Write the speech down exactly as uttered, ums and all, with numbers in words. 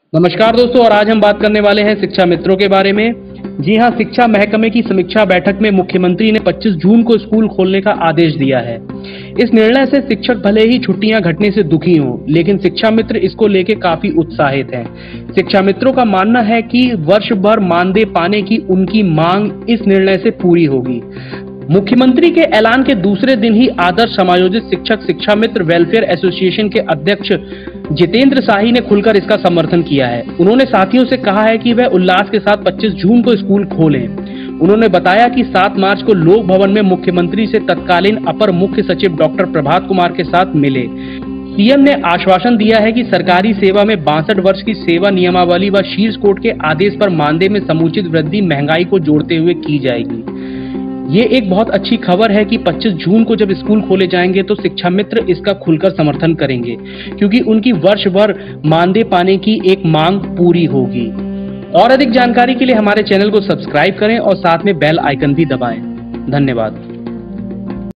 नमस्कार दोस्तों, और आज हम बात करने वाले हैं शिक्षा मित्रों के बारे में। जी हां, शिक्षा महकमे की समीक्षा बैठक में मुख्यमंत्री ने पच्चीस जून को स्कूल खोलने का आदेश दिया है। इस निर्णय से शिक्षक भले ही छुट्टियां घटने से दुखी हों, लेकिन शिक्षा मित्र इसको लेके काफी उत्साहित हैं। शिक्षा मित्रों का मानना है कि वर्ष भर मानदेय पाने की उनकी मांग इस निर्णय से पूरी होगी। मुख्यमंत्री के ऐलान के दूसरे दिन ही आदर्श समायोजित शिक्षक शिक्षा मित्र वेलफेयर एसोसिएशन के अध्यक्ष जितेंद्र शाही ने खुलकर इसका समर्थन किया है। उन्होंने साथियों से कहा है कि वह उल्लास के साथ पच्चीस जून को स्कूल खोलें। उन्होंने बताया कि सात मार्च को लोक भवन में मुख्यमंत्री से तत्कालीन अपर मुख्य सचिव डॉक्टर प्रभात कुमार के साथ मिले। सीएम ने आश्वासन दिया है कि सरकारी सेवा में बासठ वर्ष की सेवा नियमावली व शीर्ष कोर्ट के आदेश पर मानदेय में समुचित वृद्धि महंगाई को जोड़ते हुए की जाएगी। ये एक बहुत अच्छी खबर है कि पच्चीस जून को जब स्कूल खोले जाएंगे तो शिक्षा मित्र इसका खुलकर समर्थन करेंगे, क्योंकि उनकी वर्ष भर मानदेय पाने की एक मांग पूरी होगी। और अधिक जानकारी के लिए हमारे चैनल को सब्सक्राइब करें और साथ में बेल आइकन भी दबाएं। धन्यवाद।